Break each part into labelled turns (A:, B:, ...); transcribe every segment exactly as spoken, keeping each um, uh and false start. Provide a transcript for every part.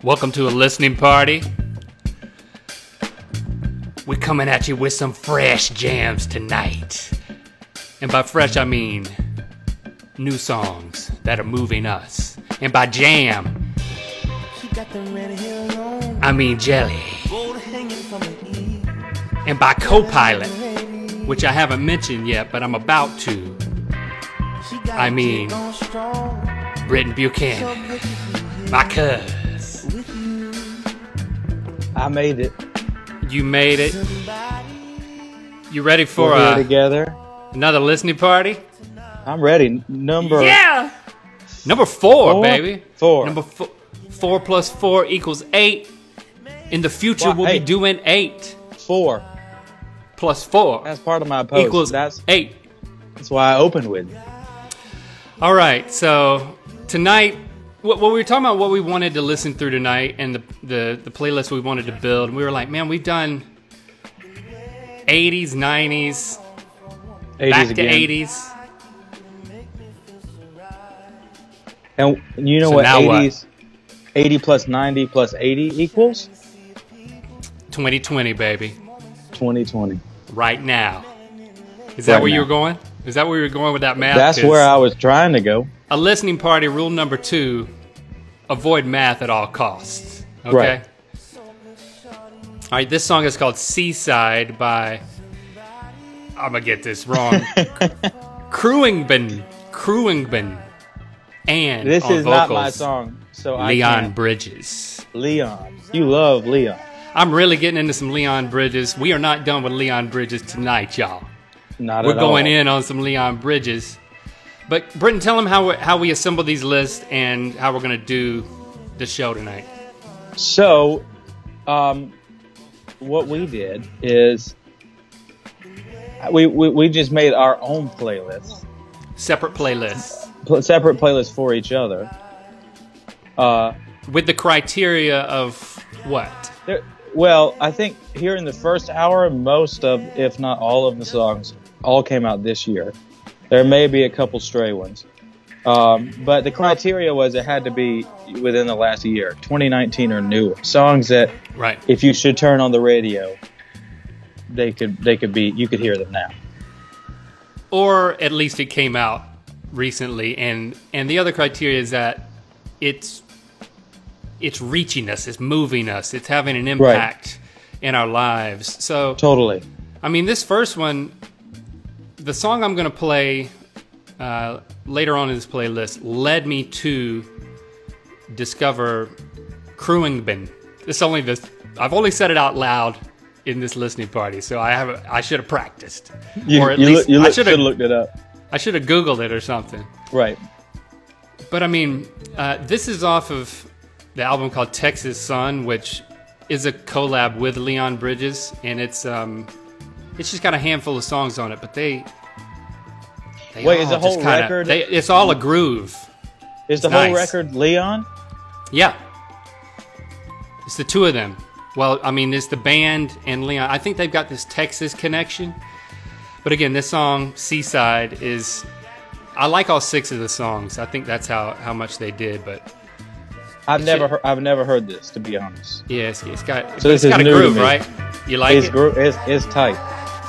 A: Welcome to a listening party. We're coming at you with some fresh jams tonight. And by fresh, I mean new songs that are moving us. And by jam, I mean jelly. And by co-pilot, which I haven't mentioned yet, but I'm about to, I mean Britton Buchanan, my cuz.
B: I made it.
A: You made it. You ready for
B: We're here
A: uh,
B: together?
A: Another listening party?
B: I'm ready. Number
A: Yeah. Number four,
B: four?
A: baby.
B: Four.
A: Number four. Four plus four equals eight. In the future,
B: Well,
A: we'll
B: hey.
A: be doing eight
B: four.
A: plus four
B: That's part of my post.
A: equals
B: that's
A: eight.
B: that's why I opened with.
A: All right. So tonight, what, what we were talking about, what we wanted to listen through tonight, and the the the playlist we wanted to build. We were like, man, we've done eighties, nineties,
B: eighties
A: back
B: again.
A: to eighties.
B: And you know
A: So
B: what
A: now what?
B: eighties, eighty plus ninety plus eighty equals?
A: twenty twenty, baby.
B: twenty twenty.
A: Right now. Is that
B: Right
A: where you
B: now.
A: were going? Is that where you were going with that math?
B: That's
A: 'Cause
B: where I was trying to go.
A: a listening party, rule number two, avoid math at all costs. Okay?
B: Right.
A: All right, this song is called Seaside by, I'm going to get this wrong, Crewingben. Crewingben. And
B: This
A: on
B: is not my
A: vocals,
B: song, so I
A: Leon
B: can't.
A: Bridges.
B: Leon. You love Leon.
A: I'm really getting into some Leon Bridges. We are not done with Leon Bridges tonight, y'all.
B: Not
A: We're
B: at
A: going
B: all.
A: in on some Leon Bridges. But Britton, tell them how we, how we assemble these lists and how we're going to do the show tonight.
B: So, um, what we did is we, we we just made our own playlist,
A: Separate playlists
B: pl- separate playlists for each other. Uh,
A: with the criteria of what?
B: there, well, I think here in the first hour, most of, if not all of the songs, all came out this year. There may be a couple stray ones. Um, but the criteria was it had to be within the last year, twenty nineteen or newer. Songs that,
A: Right.
B: if you should turn on the radio, they could they could be you could hear them now.
A: Or at least it came out recently. And, and the other criteria is that it's it's reaching us, it's moving us, it's having an impact in our lives. So,
B: Totally.
A: I mean, this first one, the song I'm going to play uh, later on in this playlist led me to discover Crewingben. It's only this. I've only said it out loud in this listening party, so I have. I should have practiced,
B: You,
A: or at
B: you,
A: least
B: look, you
A: I
B: look,
A: should
B: should have
A: have.
B: looked it up.
A: I should have Googled it or something.
B: Right.
A: But I mean, uh, this is off of the album called Texas Sun, which is a collab with Leon Bridges, and it's um, it's just got a handful of songs on it, but they. they
B: Wait,
A: all
B: is the
A: just
B: whole
A: kinda-
B: record-
A: They, it's all a groove.
B: Is the
A: It's
B: whole
A: nice.
B: record Leon?
A: Yeah. It's the two of them. Well, I mean, it's the band and Leon. I think they've got this Texas connection. But again, this song, Seaside, is... I like all six of the songs. I think that's how, how much they did, but...
B: I've
A: It
B: never
A: should-
B: heard, I've never heard this, to be honest.
A: Yeah, it's, it's got,
B: So
A: but
B: this
A: it's got
B: is
A: a
B: new to
A: groove,
B: me.
A: right? You like
B: It's,
A: it?
B: gro- it's it's tight.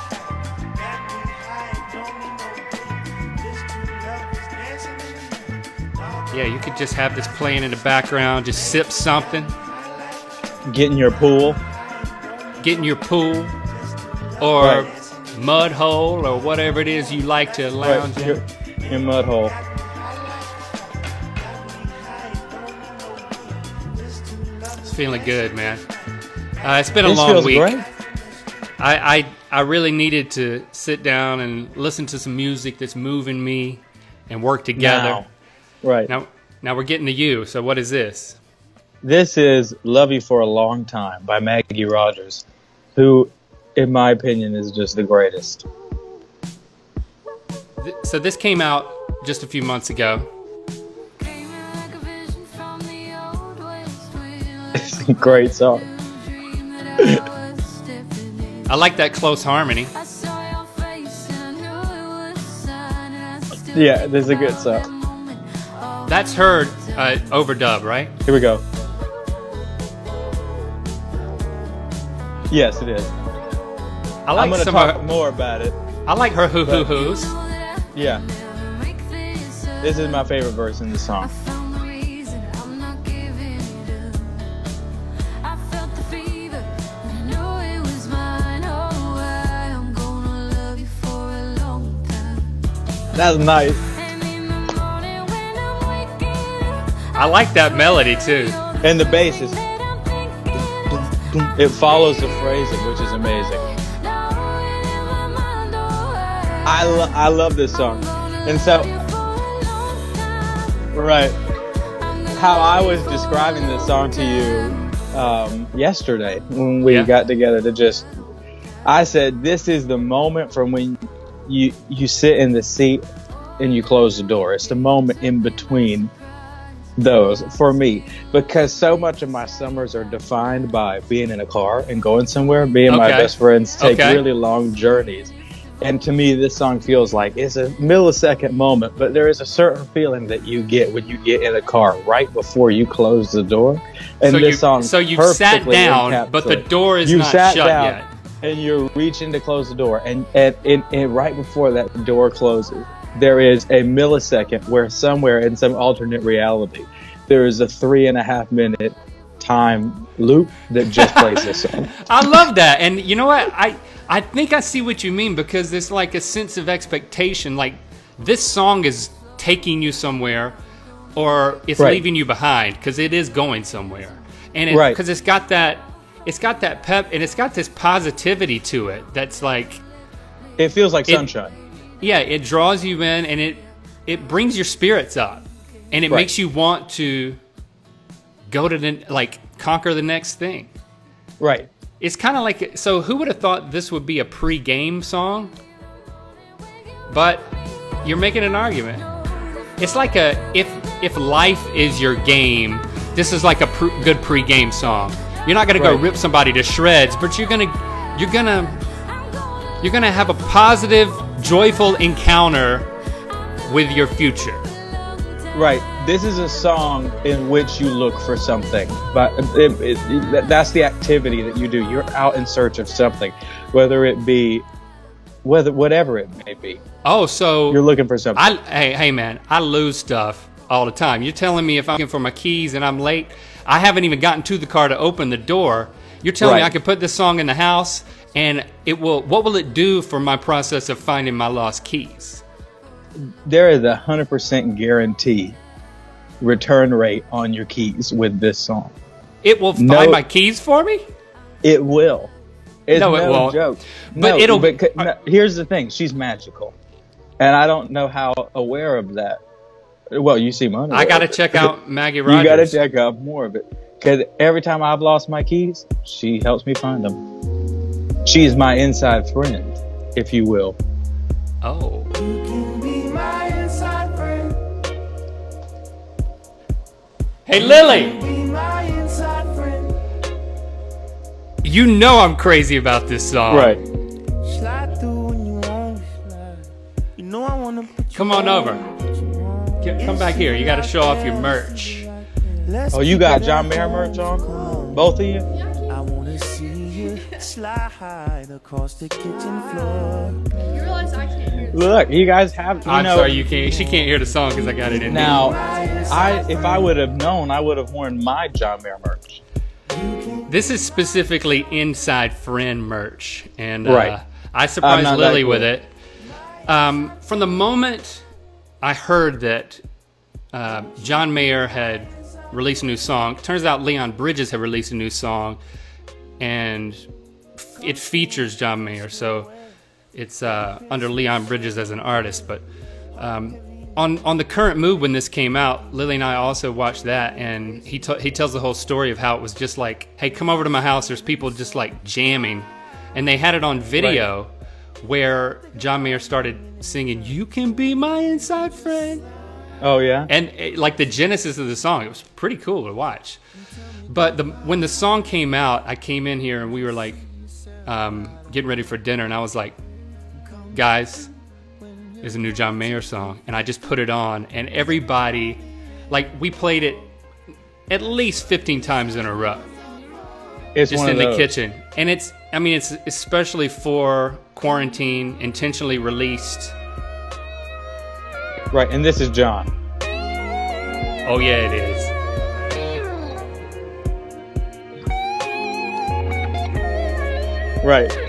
A: Yeah, you could just have this playing in the background, just sip something,
B: Get in your pool.
A: get in your pool, or
B: Right.
A: mud hole, or whatever it is you like to lounge
B: Right.
A: in.
B: Your, your mud hole.
A: It's feeling good, man. Uh, it's been a
B: This
A: long
B: feels
A: week.
B: great.
A: I, I I really needed to sit down and listen to some music that's moving me and work together.
B: Now. Right.
A: Now, now we're getting to you. So what is this?
B: This is Love You for a Long Time by Maggie Rogers, who, in my opinion, is just the greatest.
A: Th- So this came out just a few months ago.
B: It's a great song.
A: I like that close harmony.
B: Yeah, this is a good song.
A: That's her uh, overdub, right?
B: Here we go. Yes, it is.
A: I like
B: I'm going to
A: some
B: talk
A: of,
B: more about it.
A: I like her hoo hoo hoos.
B: Yeah. This is my favorite verse in the song. That's nice.
A: I like that melody too.
B: And the bass is, it follows the phrasing, which is amazing. I, lo- I love this song. And so, right, how I was describing this song to you um, yesterday when we
A: yeah.
B: got together to just, I said, this is the moment from when you you sit in the seat and you close the door. It's the moment in between those for me, because so much of my summers are defined by being in a car and going somewhere. Me and
A: okay.
B: my best friends take
A: okay.
B: really long journeys. And to me, this song feels like it's a millisecond moment, but there is a certain feeling that you get when you get in a car right before you close the door. And
A: so
B: this
A: you,
B: song
A: so you've sat down, but the door is
B: you
A: not
B: sat
A: shut
B: down,
A: yet.
B: And you're reaching to close the door, and, and, and, and right before that door closes, there is a millisecond where somewhere in some alternate reality, there is a three and a half minute time loop that just plays this song.
A: I love that. And you know what? I, I think I see what you mean, because there's like a sense of expectation. Like this song is taking you somewhere, or it's
B: right.
A: leaving you behind, because it is going somewhere. And it,
B: right.
A: because it's got that, it's got that pep, and it's got this positivity to it that's like,
B: it feels like
A: it,
B: sunshine.
A: Yeah, it draws you in, and it it brings your spirits up, and it
B: right.
A: makes you want to go to the, like, conquer the next thing.
B: Right.
A: It's kind of like, so who would have thought this would be a pre-game song? But you're making an argument. It's like a, if if life is your game, this is like a pr- good pre-game song. You're not gonna go
B: right.
A: rip somebody to shreds, but you're gonna you're gonna you're gonna have a positive, joyful encounter with your future.
B: Right. This is a song in which you look for something, but it, it, it, that's the activity that you do. You're out in search of something, whether it be, whether whatever it may be.
A: Oh, so
B: you're looking for something.
A: I, hey, hey, man, I lose stuff all the time. You're telling me if I'm looking for my keys and I'm late, I haven't even gotten to the car to open the door. You're telling
B: right.
A: me I could put this song in the house, and it will. What will it do for my process of finding my lost keys?
B: There is a hundred percent guarantee return rate on your keys with this song.
A: It will find
B: no,
A: my keys for me?
B: It will. It's
A: no,
B: no
A: it won't.
B: joke.
A: But
B: no,
A: it'll.
B: But, no, here's the thing: she's magical, and I don't know how aware of that. Well, you seem unaware.
A: I got to check out Maggie Rogers.
B: You got to check out more of it, because every time I've lost my keys, she helps me find them. She's my inside friend, if you will.
A: Oh.
C: You can be my inside friend.
A: Hey, Lily.
C: Be my inside friend.
A: You know I'm crazy about this song.
B: Right.
C: Slide through when you want to slide. You know I want to put you
A: Come on over.
C: on.
A: Get, come back here. You got to show off your merch.
C: Let's
B: Oh, you
C: keep
B: got
C: it
B: John
C: up.
B: Mayer merch on? Both of you?
C: I want to see you slide across the kitchen floor.
D: You realize I can't hear.
B: Look, you guys have. You
A: I'm
B: know,
A: sorry, you can't. She can't hear the song because I got it in
B: Now, I if I would have known, I would have worn my John Mayer merch.
A: here. This is specifically Inside Friend merch, and
B: Right.
A: uh, I
B: I'm
A: surprised
B: not
A: Lily
B: that
A: with
B: cool.
A: it. Um, from the moment I heard that uh, John Mayer had released a new song, turns out Leon Bridges had released a new song, and it features John Mayer, so it's uh, under Leon Bridges as an artist. But um, on on the Current Mood, when this came out, Lily and I also watched that, and he t- he tells the whole story of how it was just like, hey, come over to my house. There's people just like jamming, and they had it on video, right, where John Mayer started singing, "You can be my inside friend."
B: Oh yeah.
A: And it, like the genesis of the song, it was pretty cool to watch. But the, when the song came out, I came in here and we were like um, getting ready for dinner, and I was like, guys, there's a new John Mayer song. And I just put it on, and everybody, like, we played it at least fifteen times in a row.
B: It's
A: just
B: one
A: in
B: of
A: the
B: those.
A: kitchen. And it's I mean, it's especially for quarantine, intentionally released.
B: Right, and this is John.
A: Oh yeah, it is.
B: Right.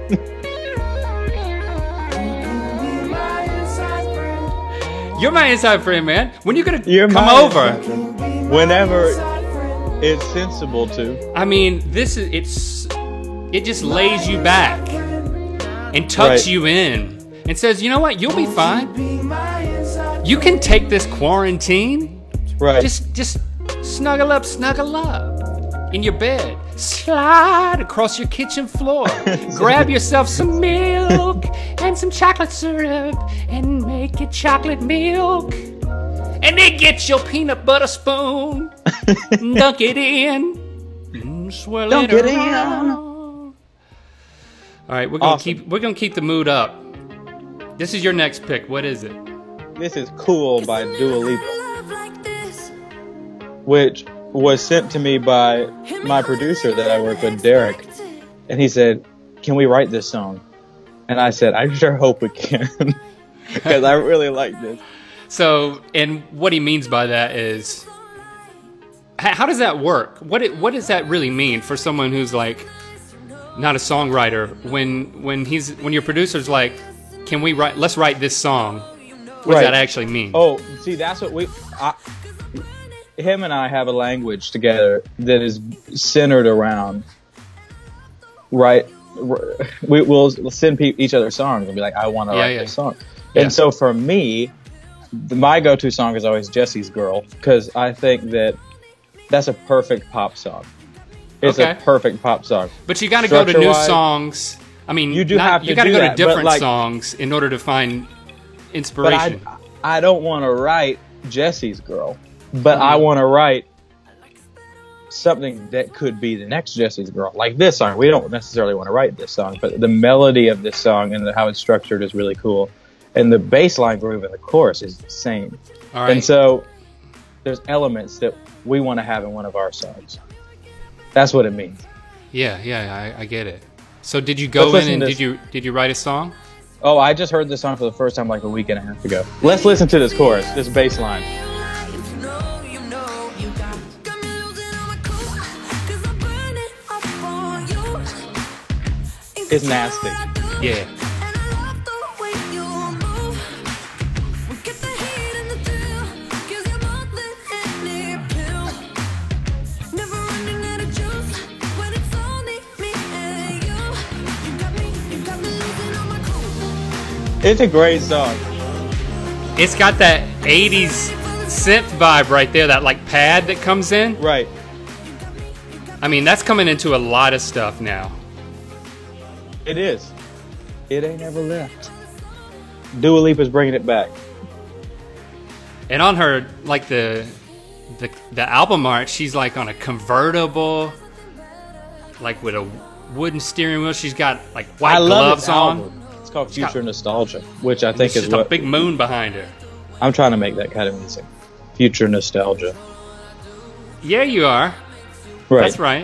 A: You're my inside friend, man. When you gonna
B: You're
A: come
B: my
A: over?
B: Whenever it's sensible to.
A: I mean, this is it's it just lays you back and tucks
B: Right.
A: you in and says, you know what, you'll be fine. You can take this quarantine.
B: Right.
A: Just just snuggle up, snuggle up in your bed. Slide across your kitchen floor. Grab yourself some milk and some chocolate syrup and make it chocolate milk. And then get your peanut butter spoon, dunk it in, and swirl
B: Dunk
A: it
B: it in.
A: around. All right, we're gonna
B: Awesome.
A: keep we're gonna keep the mood up. This is your next pick. What is it?
B: This is Cool by Dua Lipa, which was sent to me by my producer that I work with, Derek. And he said, can we write this song? And I said, I sure hope we can. Because I really like this.
A: So, and what he means by that is, h- how does that work? What it, what does that really mean for someone who's like not a songwriter? When when he's when your producer's like, can we write? Let's write this song. What does
B: Right.
A: that actually mean?
B: Oh, see, that's what we... I, him and I have a language together that is centered around, right? We, we'll send pe- each other songs and be like, I want to
A: Yeah,
B: write
A: yeah.
B: this song.
A: Yeah.
B: And so for me, the, my go-to song is always Jesse's Girl, because I think that that's a perfect pop song. It's
A: Okay.
B: a perfect pop song.
A: But you got to go to new
B: Structure-wise,
A: songs. I mean,
B: you do
A: not-
B: have to
A: you got to
B: do
A: go
B: that,
A: to
B: but,
A: different
B: like-
A: songs in order to find
B: But
A: inspiration.
B: I, I don't want to write Jesse's Girl, but
A: Mm-hmm.
B: I want to write something that could be the next Jesse's Girl. Like this song. We don't necessarily want to write this song, but the melody of this song and the, how it's structured is really cool. And the bass line groove in the chorus is insane.
A: All right.
B: And so there's elements that we want to have in one of our songs. That's what it means.
A: yeah, yeah, I, I get it. So did you go
B: Let's
A: in
B: listen
A: and
B: to
A: did
B: this.
A: you did you write a song?
B: Oh, I just heard this song for the first time like a week and a half ago. Let's listen to this chorus, this bass line. It's nasty.
A: Yeah.
B: It's a great song.
A: It's got that eighties synth vibe right there, that like pad that comes in.
B: Right.
A: I mean, that's coming into a lot of stuff now.
B: It is. It ain't ever left. Dua Lipa's bringing it back.
A: And on her, like the the the album art, she's like on a convertible, like with a wooden steering wheel. She's got like white
B: I love
A: gloves
B: this
A: on.
B: album. It's called
A: got-
B: Future Nostalgia, which I think
A: There's
B: is
A: just a
B: what
A: big moon behind her.
B: I'm trying to make that kind of music. Future Nostalgia.
A: Yeah, you are.
B: Right.
A: That's right.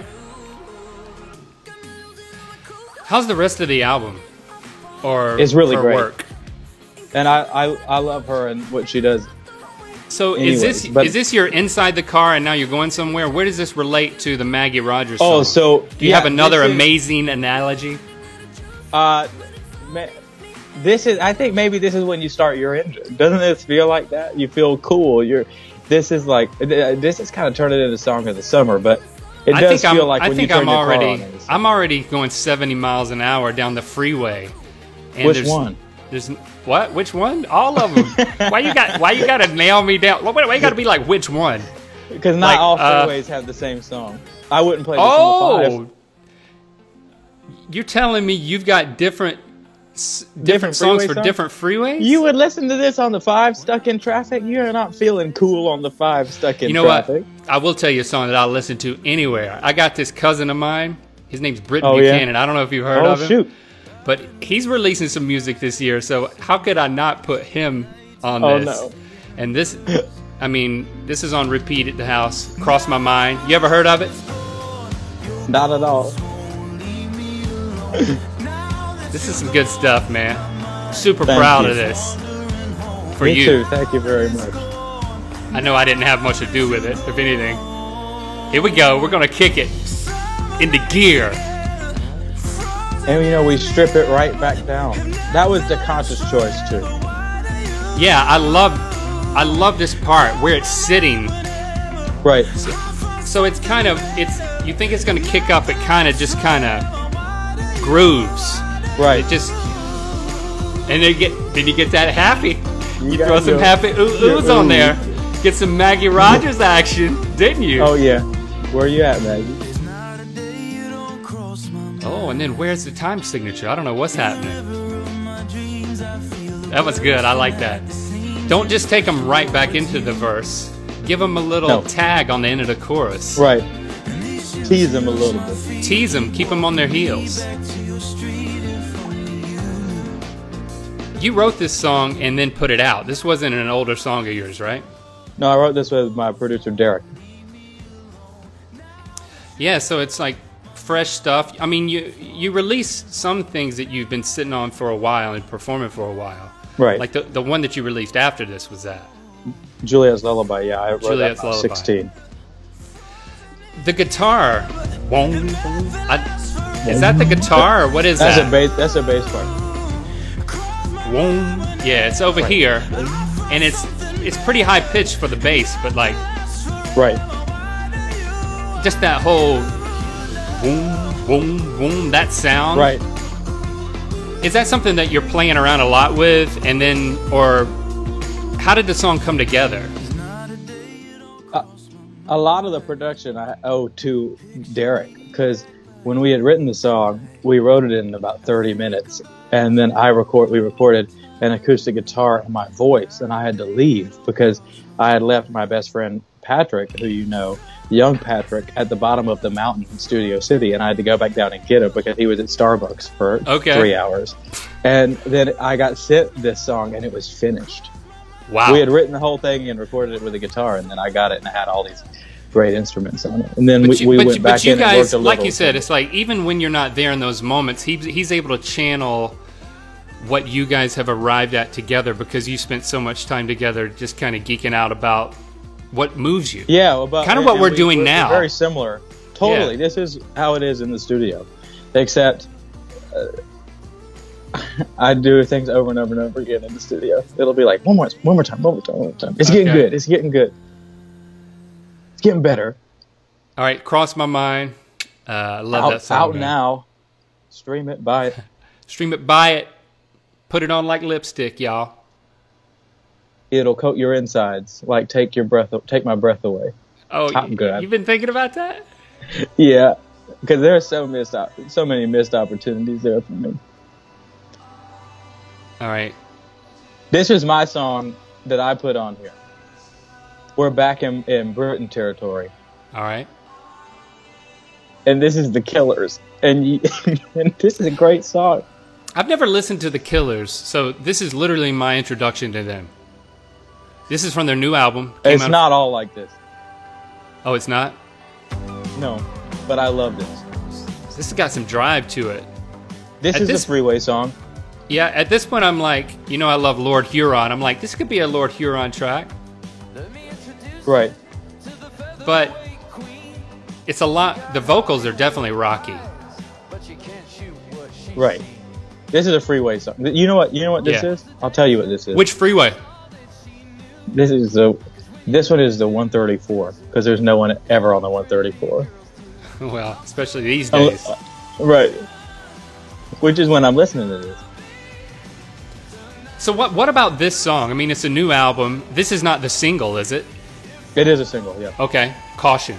A: How's the rest of the album? Or
B: It's really
A: her
B: great.
A: work?
B: And I, I, I love her and what she does.
A: So
B: Anyways,
A: is this
B: but-
A: is this your inside the car and now you're going somewhere? Where does this relate to the Maggie Rogers song?
B: Oh, so
A: do you
B: yeah,
A: have another
B: this is-
A: amazing analogy?
B: Uh, ma- this is. I think maybe this is when you start your engine. Doesn't this feel like that? You feel cool. You're. This is like. This is kind of turning into song of the summer, but it
A: I
B: does
A: think
B: feel
A: I'm,
B: like
A: I
B: when
A: think
B: you turn
A: I'm
B: your
A: already
B: car on. It's-
A: I'm already going seventy miles an hour down the freeway. And
B: Which
A: there's,
B: one?
A: There's what? Which one? All of them. why you got? Why you got to nail me down? Why, why you got to be like which one?
B: Because not
A: like,
B: all
A: uh,
B: freeways have the same song. I wouldn't play this on the
A: Oh,
B: five.
A: you're telling me you've got different s- different,
B: Different
A: songs
B: freeway
A: for
B: songs?
A: different freeways?
B: You would listen to this on the five stuck in traffic. You're not feeling cool on the five stuck in
A: You know
B: traffic.
A: what? I will tell you a song that I'll listen to anywhere. I got this cousin of mine. His name's Britton
B: Oh, yeah?
A: Buchanan. I don't know if you've heard
B: Oh
A: of him.
B: shoot!
A: But he's releasing some music this year, so how could I not put him on
B: Oh,
A: this?
B: no.
A: And this, I mean, this is on repeat at the house. Crossed my mind. You ever heard of it?
B: Not at all.
A: This is some good stuff, man. Super
B: Thank
A: proud
B: you.
A: of this for
B: Me
A: you.
B: too. Thank you very much.
A: I know I didn't have much to do with it, if anything. Here we go. We're gonna kick it into gear.
B: And you know, we strip it right back down. That was the conscious choice too.
A: Yeah, I love, I love this part where it's sitting.
B: Right.
A: So, so it's kind of, it's. You think it's gonna kick up? It kind of just kind of grooves.
B: Right.
A: It just, and then you get, then you get that happy. You,
B: You
A: throw
B: gotta
A: some
B: go.
A: happy ooh oohs on there. Get some Maggie Rogers action, didn't you?
B: Oh yeah. Where you at, Maggie?
A: Oh, and then where's the time signature? I don't know what's happening. That was good. I like that. Don't just take them right back into the verse. Give them a little
B: No.
A: tag on the end of the chorus.
B: Right. Tease them a little bit.
A: Tease them. Keep them on their heels. You wrote this song and then put it out. This wasn't an older song of yours, right?
B: No, I wrote this with my producer Derek.
A: Yeah, so it's like fresh stuff. I mean, you you released some things that you've been sitting on for a while and performing for a while.
B: Right.
A: Like the the one that you released after this was that.
B: Juliet's Lullaby. Yeah, I wrote
A: Juliet's
B: that when I was
A: Lullaby.
B: sixteen.
A: The guitar. Wong, I, is that the guitar or what is
B: That's
A: that?
B: a bass. That's a bass part.
A: Wong. Yeah, it's over
B: Right.
A: here, and it's it's pretty high pitched for the bass, but like
B: Right.
A: just that whole boom, boom, boom, that sound.
B: Right.
A: Is that something that you're playing around a lot with, and then, or how did the song come together?
B: A lot of the production I owe to Derek, because when we had written the song, we wrote it in about thirty minutes, and then I record we recorded an acoustic guitar and my voice, and I had to leave because I had left my best friend Patrick, who you know, young Patrick, at the bottom of the mountain in Studio City, and I had to go back down and get him because he was at Starbucks for
A: Okay.
B: three hours. And then I got sent this song, and it was finished.
A: Wow.
B: We had written the whole thing and recorded it with a guitar, and then I got it and it had all these great instruments on it. And then
A: But
B: we,
A: you,
B: we
A: but
B: went
A: you,
B: back
A: but you
B: in and
A: guys,
B: worked a little.
A: like you said, it's like even when you're not there in those moments, he, he's able to channel what you guys have arrived at together because you spent so much time together just kind of geeking out about what moves you.
B: yeah, well, but
A: Kind of what
B: and
A: we're
B: we-
A: doing
B: we're
A: now.
B: Very similar. Totally.
A: Yeah.
B: This is how it is in the studio. Except uh, I do things over and over and over again in the studio. It'll be like, one more, one more time, one more time, one more time. It's getting
A: Okay.
B: good. It's getting good. It's getting better.
A: All right, Cross My Mind. Uh, I love
B: out,
A: that song.
B: out
A: man.
B: now. Stream it, buy it.
A: Stream it, buy it, put it on like lipstick, y'all.
B: It'll coat your insides. Like take your breath, take my breath away.
A: Oh,
B: I'm
A: you,
B: good.
A: you've been thinking about that?
B: Yeah, because there are so missed, op- so many missed opportunities there for me.
A: All right.
B: This is my song that I put on here. We're back in, in Britton territory,
A: All right.
B: and this is the Killers, and, you, and this is a great song.
A: I've never listened to The Killers, so this is literally my introduction to them. This is from their new album. Came
B: It's
A: out-
B: not all like this,
A: Oh, it's not?
B: no, but I love this.
A: This has got some drive to it.
B: This
A: At
B: is
A: this-
B: a freeway song.
A: Yeah, at this point, I'm like, you know, I love Lord Huron. I'm like, this could be a Lord Huron track,
B: Right.
A: but it's a lot. The vocals are definitely rocky.
B: Right. This is a freeway song. You know what? You know what this
A: Yeah.
B: is? I'll tell you what this is.
A: Which freeway?
B: This is the. This one is the one thirty-four because there's no one ever on the one thirty-four.
A: Well, especially these
B: Oh,
A: days.
B: Right. Which is when I'm listening to this.
A: So what? What about this song? I mean, it's a new album. This is not the single, is it?
B: It is a single, yeah.
A: Okay. Caution.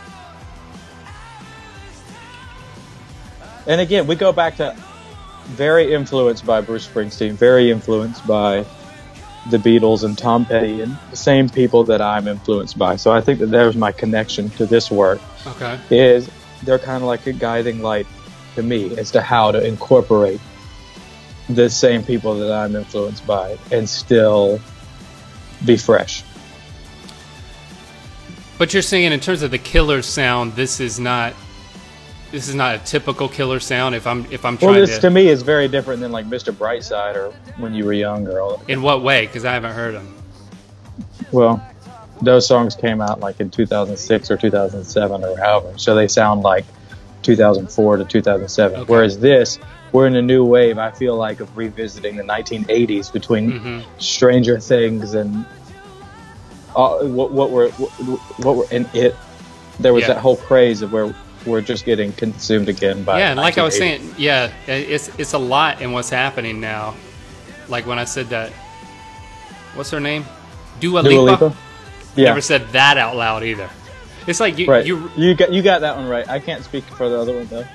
B: And again, we go back to very influenced by Bruce Springsteen, very influenced by the Beatles and Tom Petty and the same people that I'm influenced by. So I think that there's my connection to this work.
A: Okay.
B: Is they're kind of like a guiding light to me as to how to incorporate the same people that I'm influenced by and still be fresh.
A: But you're saying in terms of the Killers sound, this is not this is not a typical Killer sound. If I'm if I'm
B: Well,
A: trying
B: this
A: to,
B: to me is very different than like Mister Brightside or When You Were Young or all that.
A: in what way? Because I haven't heard them.
B: Well, those songs came out like in two thousand six or two thousand seven or however, so they sound like two thousand four to two thousand seven.
A: Okay.
B: Whereas this, we're in a new wave, I feel like, of revisiting the nineteen eighties between
A: Mm-hmm.
B: Stranger Things and uh, what, what were what, what were in it. There was
A: Yeah.
B: that whole craze of where we're just getting consumed again by
A: Yeah, and like I was
B: nineteen eighty.
A: saying, yeah, it's it's a lot in what's happening now. Like when I said that, what's her name? Dua Lipa.
B: Dua Lipa? Yeah,
A: Never said that out loud either. It's like you
B: right.
A: you
B: You got you got that one right. I can't speak for the other one though.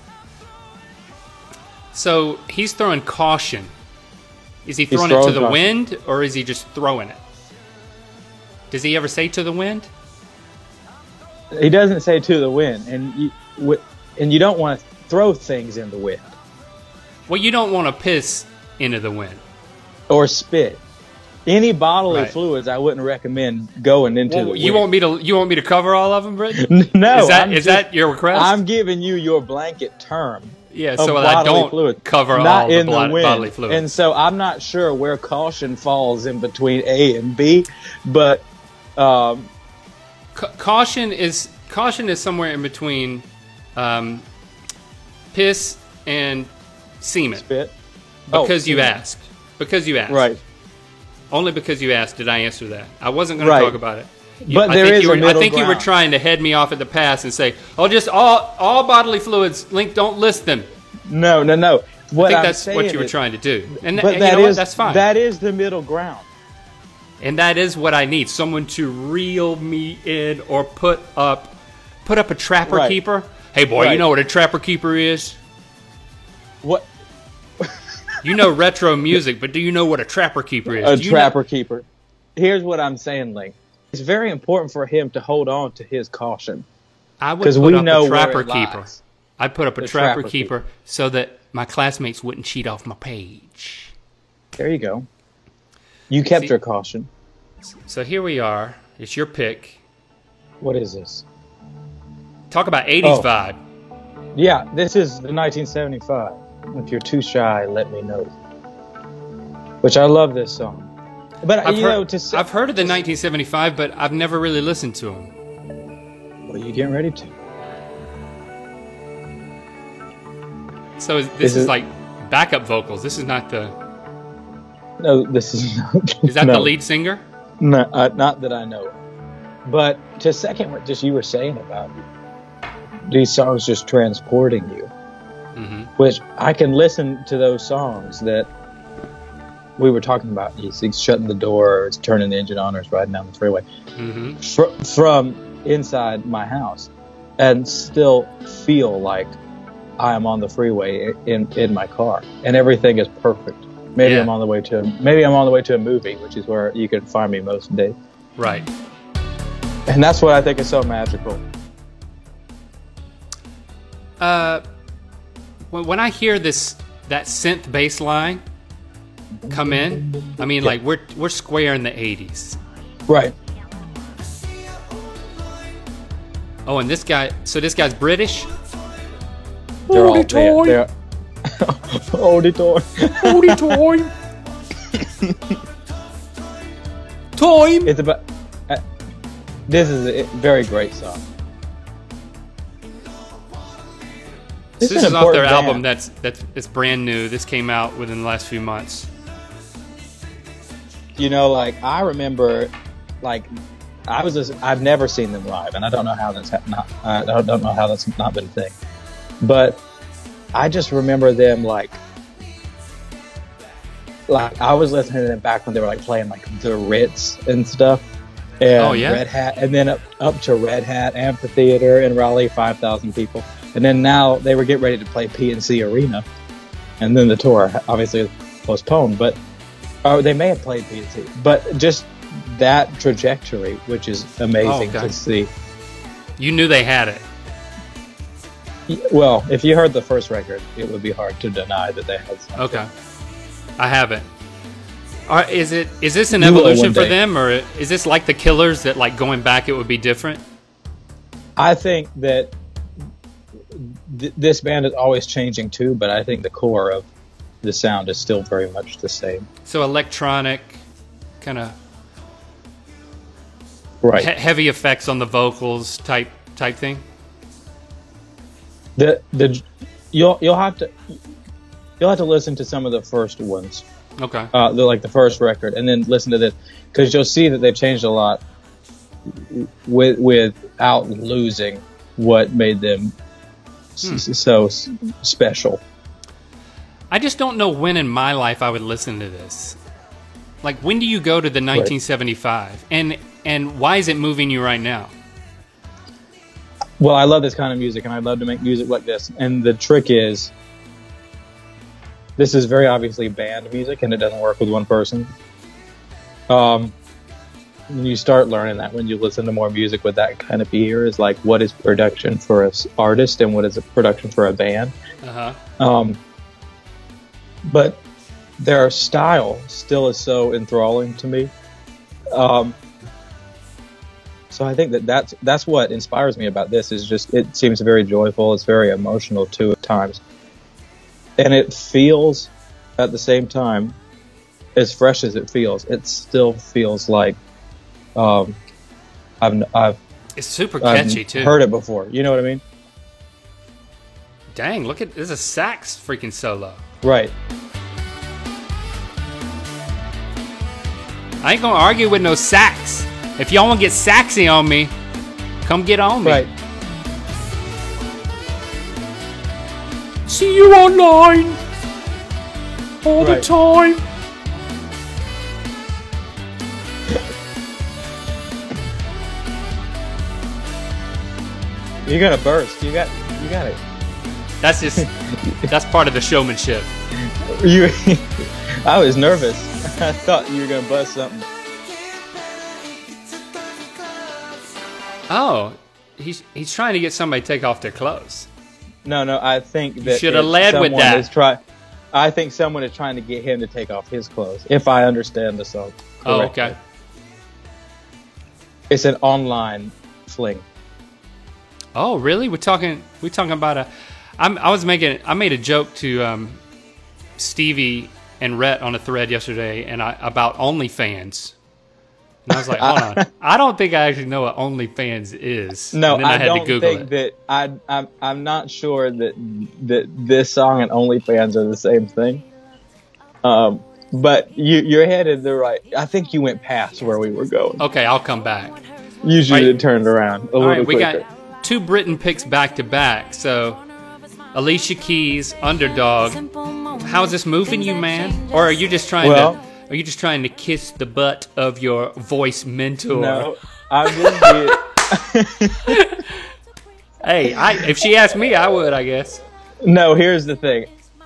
A: So he's throwing caution. Is he
B: He's
A: throwing it to
B: throwing
A: the
B: caution.
A: wind, or is he just throwing it? Does he ever say to the wind?
B: He doesn't say to the wind, and you w- and you don't want to throw things in the wind
A: Well, you don't want to piss into the wind.
B: or spit. Any bodily
A: Right.
B: fluids, I wouldn't recommend going into
A: Well,
B: the wind.
A: you want me to you want me to cover all of them, Britton?
B: No,
A: Is that
B: I'm
A: is
B: just-
A: that your request?
B: I'm giving you your blanket term.
A: yeah,
B: of
A: so that I
B: bodily
A: don't
B: fluid,
A: cover
B: not
A: all the
B: in the
A: bod-
B: wind.
A: bodily fluids.
B: And so I'm not sure where caution falls in between A and B, but um,
A: Ca- caution is caution is somewhere in between um, piss and semen.
B: spit.
A: Because
B: Oh,
A: you
B: yeah.
A: asked. Because you asked.
B: Right.
A: Only because you asked did I answer that. I wasn't going
B: Right.
A: to talk about it. You-
B: But
A: I
B: there
A: think
B: is
A: you
B: a
A: were, I
B: middle
A: think you were
B: ground.
A: trying to head me off at the pass and say, "Oh, just all all bodily fluids. Link, don't list them."
B: No, no, no. What
A: I think
B: I'm
A: that's
B: saying
A: what you were
B: is-
A: trying to do, and, th-
B: But
A: and
B: that
A: you know what?
B: is-
A: That's fine.
B: That is the middle ground.
A: and that is what I need: someone to reel me in or put up, put up a trapper
B: Right.
A: keeper. Hey, boy, you
B: Right.
A: know what a trapper keeper is?
B: What
A: You know retro music, but do you know what a trapper keeper is?
B: a
A: Do you know-
B: trapper keeper. Here's what I'm saying, Link. It's very important for him to hold on to his caution.
A: I would
B: 'Cause
A: put
B: we
A: up
B: know
A: a
B: where
A: trapper
B: it
A: keeper.
B: lies.
A: I'd put up a
B: The
A: trapper,
B: trapper
A: keeper,
B: keeper.
A: so that my classmates wouldn't cheat off my page.
B: There you go. You kept
A: See-
B: your caution.
A: So here we are. It's your pick.
B: What is this?
A: Talk about eighties
B: Oh.
A: vibe.
B: Yeah, this is the nineteen seventy-five. If you're too shy, let me know. Which I love this song. But
A: I've
B: you
A: heard,
B: know, to say,
A: I've heard of the nineteen seventy-five, but I've never really listened to them.
B: well, you getting ready to.
A: So is, this
B: Is
A: is
B: it-
A: like backup vocals. This is not the.
B: No, this is not.
A: Is that
B: no,
A: the lead singer?
B: No, uh, not that I know of. But to second what just you were saying about these songs just transporting you,
A: hmm
B: which I can listen to those songs that we were talking about. He's, he's shutting the door, or it's turning the engine on, or it's riding down the freeway
A: hmm
B: fr- from inside my house, and still feel like I am on the freeway in in my car, and everything is perfect. Maybe
A: Yeah.
B: I'm on the way to maybe I'm on the way to a movie, which is where you can find me most days,
A: Right.
B: and that's what I think is so magical.
A: Uh, when, when I hear this that synth bass line come in, I mean, like we're we're square in the eighties.
B: Right.
A: Oh, and this guy. So this guy's British.
B: They're all
A: Oldie
B: they're,
A: toy.
B: they're oldie toy.
A: Oldie toy. Toy.
B: It's about. Uh, this is a very great song.
A: This,
B: This is
A: is
B: an
A: off their
B: important
A: album
B: band.
A: that's that's it's brand new. This came out within the last few months.
B: You know, like I remember, like I was just, I've never seen them live, and I don't know how that's ha- not I don't, don't know how that's not been a thing, but I just remember them like like I was listening to them back when they were like playing like the Ritz and stuff, and
A: Oh, yeah?
B: Red Hat, and then up up to Red Hat Amphitheater in Raleigh, five thousand people, and then now they were getting ready to play P N C Arena, and then the tour obviously was postponed, but. Oh, they may have played P N C, but just that trajectory, which is amazing
A: Oh, okay.
B: to see.
A: You knew they had it.
B: Well, if you heard the first record, it would be hard to deny that they had something.
A: Okay, I haven't. Are, is it is this an
B: You will
A: evolution
B: one
A: for
B: day.
A: them, or is this like the Killers that like going back it would be different?
B: I think that th- this band is always changing too, but I think the core of the sound is still very much the same.
A: So electronic, kind of
B: right,
A: he- heavy effects on the vocals type type thing.
B: The the you'll you'll have to you'll have to listen to some of the first ones.
A: Okay.
B: Uh, the, like the first record, and then listen to this, because you'll see that they've changed a lot with without losing what made them hmm. s- so s- special.
A: I just don't know when in my life I would listen to this. Like, when do you go to the nineteen seventy-five, right. and and why is it moving you right now?
B: Well, I love this kind of music, and I love to make music like this. And the trick is, this is very obviously band music, and it doesn't work with one person. Um, and you start learning that when you listen to more music with that kind of ear, is like, what is production for an artist, and what is a production for a band?
A: Uh-huh.
B: Um, but their style still is so enthralling to me. Um, so I think that that's, that's what inspires me about this, is just, it seems very joyful. It's very emotional too at times. And it feels, at the same time, as fresh as it feels, it still feels like um, I've, I've
A: it's super catchy
B: I've
A: too.
B: Heard it before. You know what I mean?
A: Dang! Look at, there's a sax freaking solo.
B: Right.
A: I ain't gonna argue with no sax. If y'all wanna get saxy on me, come get on me.
B: Right.
A: See you online all
B: right.
A: the time.
B: You gotta burst. You got. You got it.
A: That's just. That's part of the showmanship.
B: You. I was nervous. I thought you were gonna bust something.
A: Oh, he's he's trying to get somebody to take off their clothes.
B: No, no. I think that
A: should have led with that.
B: Is try, I think someone is trying to get him to take off his clothes. If I understand the song correctly.
A: Oh, okay.
B: It's an online fling.
A: Oh, really? We're talking. We're talking about a. I'm, I was making. I made a joke to um, Stevie and Rhett on a thread yesterday, and I about OnlyFans. And I was like, hold on. I don't think I actually know what OnlyFans is.
B: No,
A: and then I,
B: I
A: had
B: don't
A: to Google
B: think
A: it.
B: that. I, I'm. I'm not sure that that this song and OnlyFans are the same thing. Um, but you, you're headed the right. I think you went past where we were going.
A: Okay, I'll come back.
B: You should
A: Right.
B: have turned around a
A: All
B: little
A: right, we
B: quicker.
A: got two Britton picks back to back. So, Alicia Keys, Underdog. How is this moving you, man? Or are you just trying
B: Well,
A: to? Are you just trying to kiss the butt of your voice mentor?
B: No, I just did.
A: Hey, I, if she asked me, I would, I guess.
B: No, here's the thing.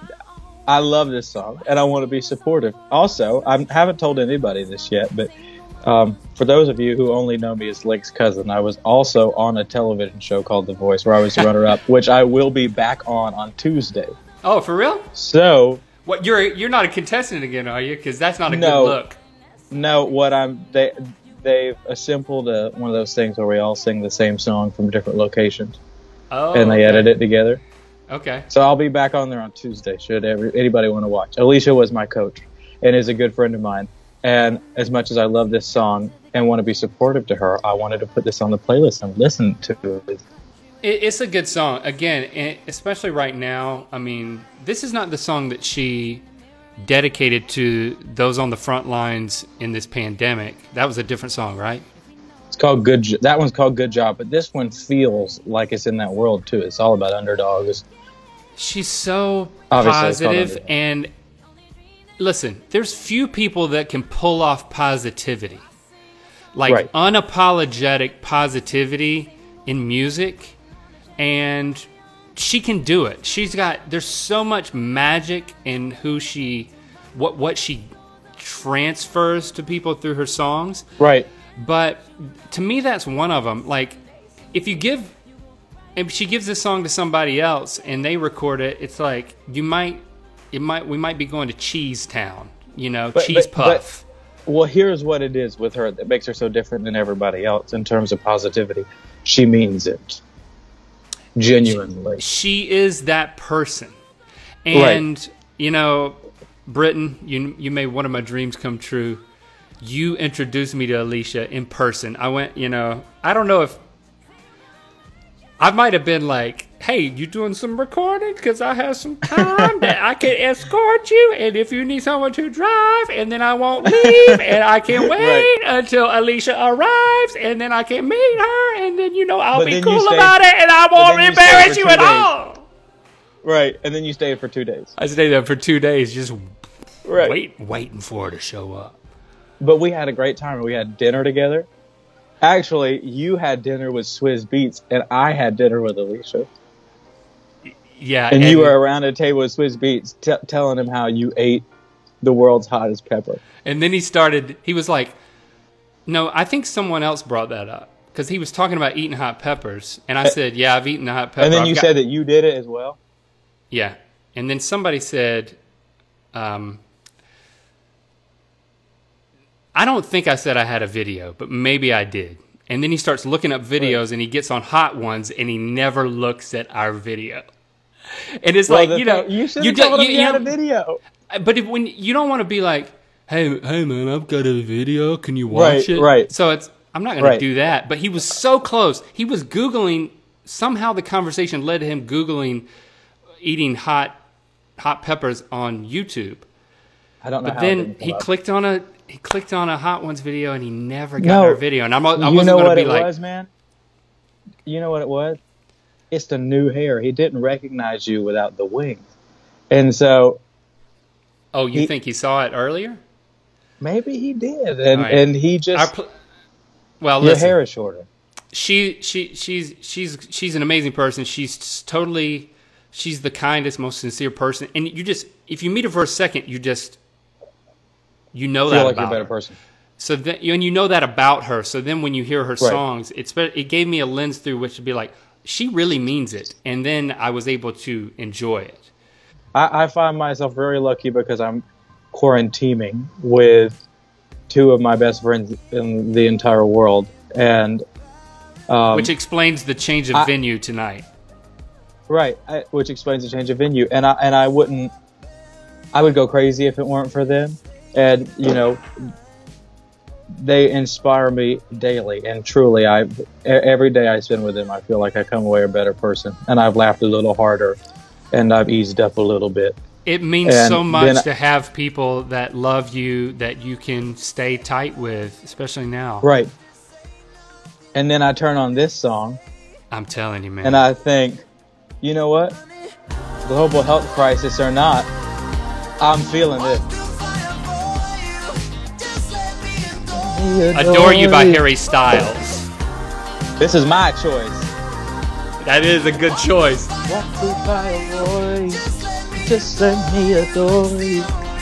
B: I love this song, and I want to be supportive. Also, I haven't told anybody this yet, but um, for those of you who only know me as Link's cousin, I was also on a television show called The Voice, where I was runner-up, which I will be back on on Tuesday.
A: Oh, for real?
B: So,
A: What you're you're not a contestant again, are you? Because that's not a
B: No.
A: good look.
B: no, what I'm they they've assembled a, one of those things where we all sing the same song from different locations,
A: Oh,
B: and they
A: okay.
B: edit it together.
A: Okay.
B: So I'll be back on there on Tuesday. Should every, anybody want to watch? Alicia was my coach and is a good friend of mine. And as much as I love this song and want to be supportive to her, I wanted to put this on the playlist and listen to it.
A: It, it's a good song. Again, and especially right now, I mean, this is not the song that she dedicated to those on the front lines in this pandemic. That was a different song, right?
B: It's called Good. Jo- that one's called Good Job, but this one feels like it's in that world too. It's all about underdogs.
A: She's so
B: Obviously, it's called
A: positive,
B: Underdog.
A: and listen, there's few people that can pull off positivity. Like
B: Right.
A: unapologetic positivity in music, and she can do it. She's got there's so much magic in who she what what she transfers to people through her songs.
B: Right.
A: But to me, that's one of them. Like, if you give, if she gives this song to somebody else and they record it, it's like you might, it might, we might be going to Cheese Town, you know,
B: But-
A: Cheese
B: but-
A: Puff.
B: Well, here's what it is with her that makes her so different than everybody else in terms of positivity. She means it. genuinely.
A: She is that person. And, right. you know, Britton, you you made one of my dreams come true. You introduced me to Alicia in person. I went, you know, I don't know if I might have been like, hey, you doing some recording? Because I have some time that I can escort you. And if you need someone to drive, and then I won't leave, and I can wait right. until Alicia arrives, and then I can meet her, and then, you know, I'll but be cool stayed, about it, and I won't embarrass you, you at days. all.
B: Right, and then you stayed for two days.
A: I stayed there for two days, just
B: right.
A: wait, waiting for her to show up.
B: But we had a great time. We had dinner together. Actually, you had dinner with Swizz Beatz, and I had dinner with Alicia.
A: Yeah,
B: and, and you were around a table with Swizz Beatz, t- telling him how you ate the world's hottest pepper.
A: And then he started. He was like, "No, I think someone else brought that up because he was talking about eating hot peppers." And I said, "Yeah, I've eaten a hot pepper."
B: And then
A: I've
B: you
A: got-
B: said that you did it as well.
A: Yeah, and then somebody said, um, "I don't think I said I had a video, but maybe I did." And then he starts looking up videos, right. and he gets on Hot Ones, and he never looks at our video. And it's
B: well,
A: like, you know,
B: you should have told him you, you had know, a video.
A: But if, when you don't want to be like, hey, hey, man, I've got a video. Can you watch
B: right,
A: it?
B: Right.
A: So it's I'm not going
B: right.
A: to do that. But he was so close. He was Googling. Somehow the conversation led to him Googling eating hot hot peppers on YouTube.
B: I don't know.
A: But
B: how
A: then he
B: up.
A: clicked on a he clicked on a Hot Ones video, and he never got
B: no,
A: our video. And I'm, I
B: you
A: wasn't
B: know
A: going
B: what
A: to be
B: it
A: like,
B: was, man. You know what it was? It's the new hair. He didn't recognize you without the wings. And so...
A: Oh, you
B: he,
A: think he saw it earlier?
B: Maybe he did. And
A: right.
B: and he just...
A: Pl- well,
B: your
A: listen,
B: hair is shorter.
A: She she she's she's she's an amazing person. She's totally... She's the kindest, most sincere person. And you just... If you meet her for a second, you just... You know
B: feel
A: that
B: like
A: about
B: you're a better
A: her.
B: person.
A: So then, and you know that about her. So then, when you hear her
B: right.
A: songs, it's it gave me a lens through which to be like, she really means it. And then I was able to enjoy it.
B: I, I find myself very lucky because I'm quarantining with two of my best friends in the entire world, and um,
A: which explains the change of
B: I,
A: venue tonight.
B: Right, I, which explains the change of venue, and I and I wouldn't, I would go crazy if it weren't for them, and you know. They inspire me daily, and truly, I every day I spend with them, I feel like I come away a better person, and I've laughed a little harder, and I've eased up a little bit.
A: It means
B: and
A: so much
B: I,
A: to have people that love you, that you can stay tight with, especially now.
B: Right. And then I turn on this song.
A: I'm telling you, man.
B: And I think, you know what? Global health crisis or not, I'm feeling this.
A: Adore You by Harry Styles.
B: This is my choice.
A: That is a good choice.
B: Walk through fire, boy. Just let me adore you.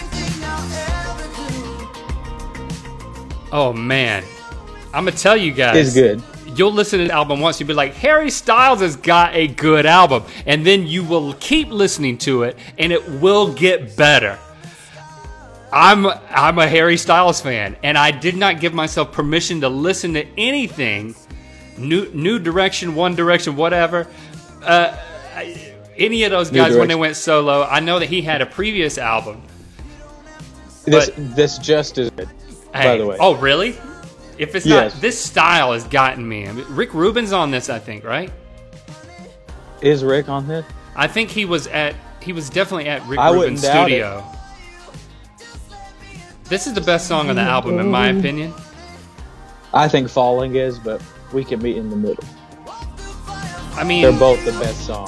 A: Oh man, I'm gonna tell you guys.
B: It's good.
A: You'll listen to the album once, you'll be like, Harry Styles has got a good album, and then you will keep listening to it, and it will get better. I'm I'm a Harry Styles fan, and I did not give myself permission to listen to anything, New New Direction, One Direction, whatever, uh, any of those guys when they went solo. I know that he had a previous album.
B: This this just is good,
A: hey,
B: by the way.
A: Oh, really? If it's
B: yes.
A: not, this style has gotten me. I mean, Rick Rubin's on this, I think, right?
B: Is Rick on this?
A: I think he was at. He was definitely at Rick
B: I
A: Rubin's
B: doubt
A: studio.
B: It.
A: This is the best song on the album, in my opinion.
B: I think Falling is, but we can meet in the middle.
A: I mean,
B: they're both the best songs.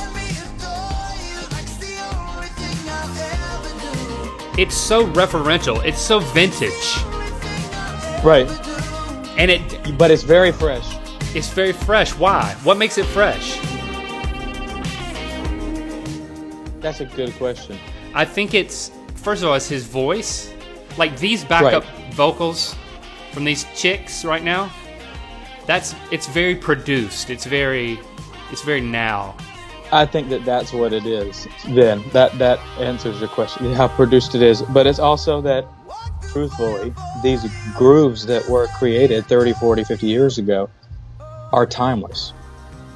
A: It's so referential. It's so vintage.
B: Right.
A: And it,
B: but it's very fresh.
A: It's very fresh. Why? What makes it fresh?
B: That's a good question.
A: I think it's, first of all, it's his voice. Like these backup right. vocals from these chicks right now. That's it's very produced. It's very, it's very now.
B: I think that that's what it is. Then that that answers your question. How produced it is, but it's also that, truthfully, these grooves that were created thirty, forty, fifty years ago are timeless.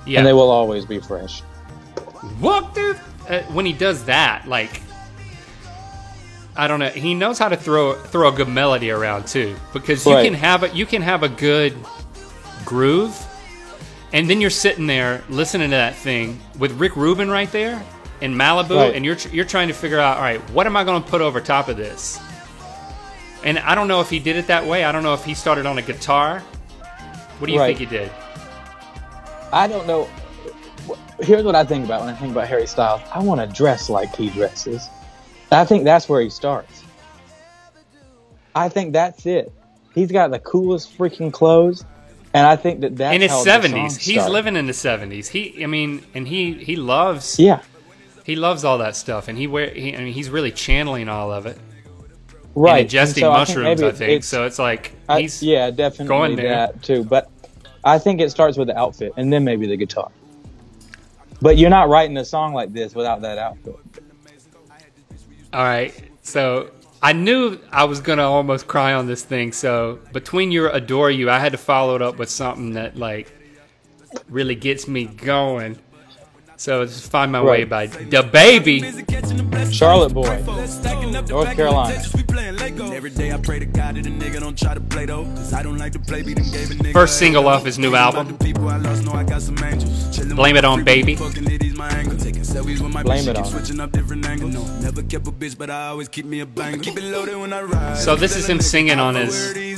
A: Yeah.
B: And they will always be fresh.
A: What, dude? Uh, when he does that, like, I don't know, he knows how to throw throw a good melody around too, because you
B: Right.
A: can have a you can have a good groove, and then you're sitting there listening to that thing with Rick Rubin right there in Malibu,
B: Right.
A: and you're tr- you're trying to figure out, all right, what am I going to put over top of this? And I don't know if he did it that way. I don't know if he started on a guitar. What do you
B: Right.
A: think he did?
B: I don't know. Here's what I think about when I think about Harry Styles. I want to dress like he dresses. I think that's where he starts. I think that's it. He's got the coolest freaking clothes, and I think that that's
A: In his
B: how the
A: seventies,
B: songs
A: he's
B: start.
A: living in the seventies. He, I mean, and he he loves
B: Yeah,
A: he loves all that stuff, and he wear. He, I mean, he's really channeling all of it.
B: right.
A: And ingesting
B: And so
A: mushrooms,
B: maybe
A: I think.
B: it's-
A: So it's like
B: I-
A: he's
B: yeah, definitely
A: going there.
B: that too. But I think it starts with the outfit, and then maybe the guitar. But you're not writing a song like this without that outfit.
A: all right. So I knew I was gonna almost cry on this thing. So between your "Adore You," I had to follow it up with something that like really gets me going. So just "Find My Way"
B: Right.
A: by Da Baby.
B: Charlotte boy, North Carolina.
D: Every day I pray to God that a nigga don't try to play though, cause I don't like to play, beat and gave a nigga.
A: First single off his new album.
D: People I lost know I got some angels.
A: Blame It On Baby.
D: Fucking ladies my angle. Taking selfies with my
B: Blame
D: bitch,
B: It
D: keep
B: On.
D: switching up different angles. No, never kept a bitch, but I always keep me a bang. Keep it loaded when I ride.
A: So this is him singing on his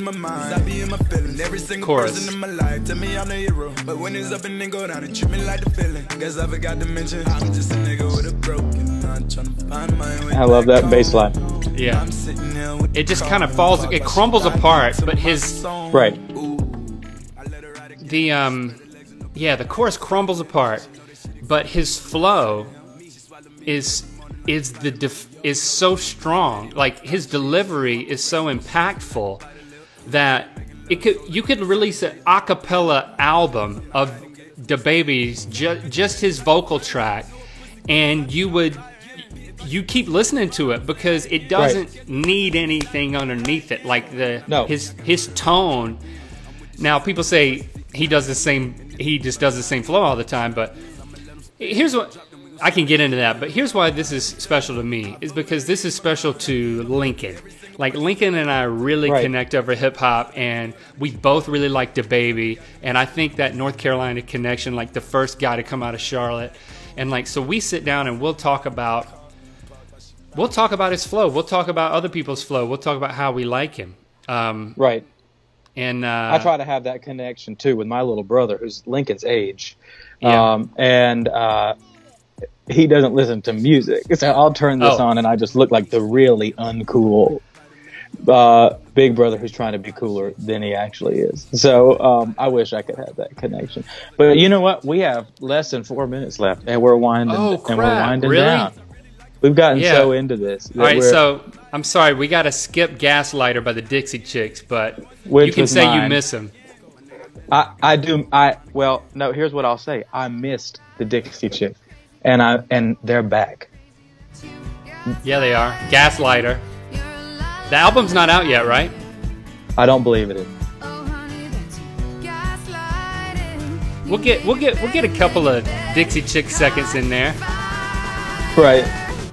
A: chorus.
D: Person in my life, tell me I'm the hero. But when it's up and then go down, it treat me like the feeling. Guess I forgot to mention I'm just a nigga with a broken heart, trying to find my way.
B: I love that bass line.
A: Yeah.
D: I'm sitting here with
A: It just kind of falls. It crumbles apart. But his
B: Right.
A: the um yeah the chorus crumbles apart, but his flow is is the def, is so strong. Like his delivery is so impactful that it could you could release an a cappella album of Da Baby's ju- just his vocal track, and you would you keep listening to it because it doesn't need anything underneath it, like the
B: No.
A: his his tone. Now people say he does the same he just does the same flow all the time, but here's what I can get into that, but here's why this is special to me is because this is special to Lincoln. Like Lincoln and I really
B: Right.
A: connect over hip hop, and we both really like Da Baby, and I think that North Carolina connection, like the first guy to come out of Charlotte, and like so we sit down and we'll talk about we'll talk about his flow, we'll talk about other people's flow, we'll talk about how we like him, um,
B: Right.
A: and uh,
B: I try to have that connection too with my little brother, who's Lincoln's age,
A: Yeah.
B: um, and uh, he doesn't listen to music. So I'll turn this
A: Oh.
B: on, and I just look like the really uncool uh, big brother who's trying to be cooler than he actually is. So um, I wish I could have that connection. But you know what? We have less than four minutes left, and we're winding.
A: Oh,
B: and we're
A: crap.
B: winding
A: Really?
B: down. We've gotten
A: Yeah.
B: so into this. that
A: All right,
B: we're-
A: so I'm sorry, we got to skip Gaslighter by the Dixie Chicks, but
B: Which
A: you can
B: was
A: say you
B: mine.
A: miss them.
B: I, I do. I well, no. Here's what I'll say. I missed the Dixie Chicks, and I and they're back.
A: Yeah, they are. Gaslighter. The album's not out yet, right?
B: I don't believe it is.
A: We'll get we'll get we'll get a couple of Dixie Chick seconds in there.
B: Right.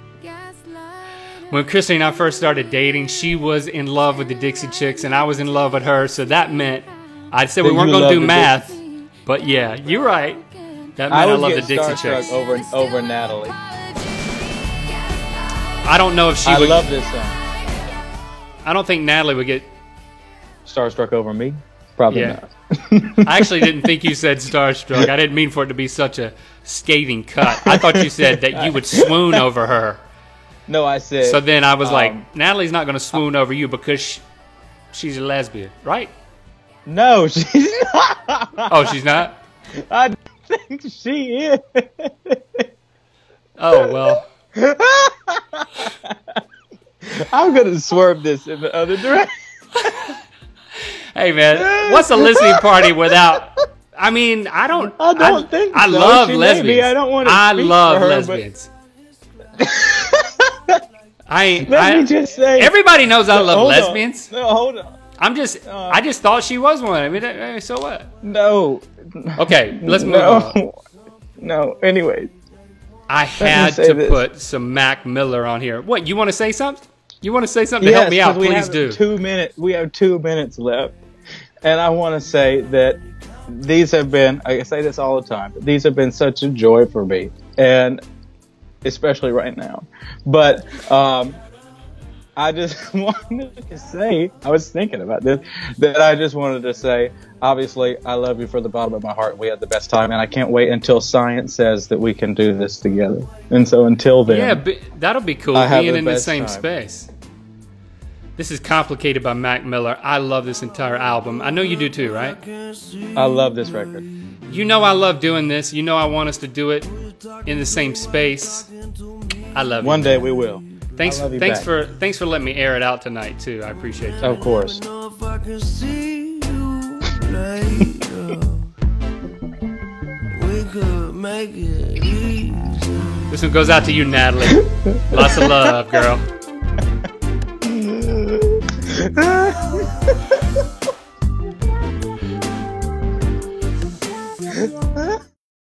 A: When Christy and I first started dating, she was in love with the Dixie Chicks, and I was in love with her. So that meant I said we
B: That
A: weren't
B: you
A: going to
B: love
A: do
B: the
A: math, but yeah, you're right. That meant
B: I
A: I,
B: was
A: love the
B: getting
A: Dixie
B: starstruck
A: Chicks.
B: over over Natalie.
A: I don't know if she
B: I
A: would.
B: love this song.
A: I don't think Natalie would get.
B: Starstruck over me? Probably
A: Yeah.
B: not.
A: I actually didn't think you said starstruck. I didn't mean for it to be such a scathing cut. I thought you said that you would swoon over her.
B: No, I said.
A: So then I was
B: um,
A: like, Natalie's not going to swoon over you because she, she's a lesbian, right?
B: No, she's not.
A: Oh, she's not?
B: I think she is.
A: Oh, well.
B: I'm gonna swerve this in the other direction.
A: Hey, man, what's a listening party without... I mean, I don't...
B: I don't think
A: I
B: so.
A: love
B: She may
A: lesbians.
B: be. I don't want to
A: I
B: speak
A: love
B: for her,
A: lesbians. I ain't...
B: Let
A: I,
B: me just say.
A: everybody knows I love
B: Hold on.
A: lesbians.
B: No, hold on.
A: I'm just, uh, I just thought she was one. I mean, uh, so what?
B: No.
A: Okay, let's move
B: no.
A: on.
B: No. Anyway,
A: I had to
B: this.
A: put some Mac Miller on here. What? You want to say something? You want to say something
B: yes,
A: to help me out?
B: We
A: Please
B: have
A: do.
B: Two minutes. We have two minutes left, and I want to say that these have been. I say this all the time. But these have been such a joy for me, and especially right now. But um, I just wanted to say. I was thinking about this. That I just wanted to say. Obviously, I love you from the bottom of my heart. We had the best time, and I can't wait until science says that we can do this together. And so until then,
A: yeah, but that'll be cool. Being in the same time. space. This is Complicated by Mac Miller. I love this entire album. I know you do too, right?
B: I love this record.
A: You know I love doing this. You know I want us to do it in the same space. I love
B: One
A: you.
B: day we will.
A: Thanks,
B: I love you
A: thanks
B: back.
A: for thanks for letting me air it out tonight too. I appreciate it.
B: Of course.
A: This one goes out to you, Natalie. Lots of love, girl.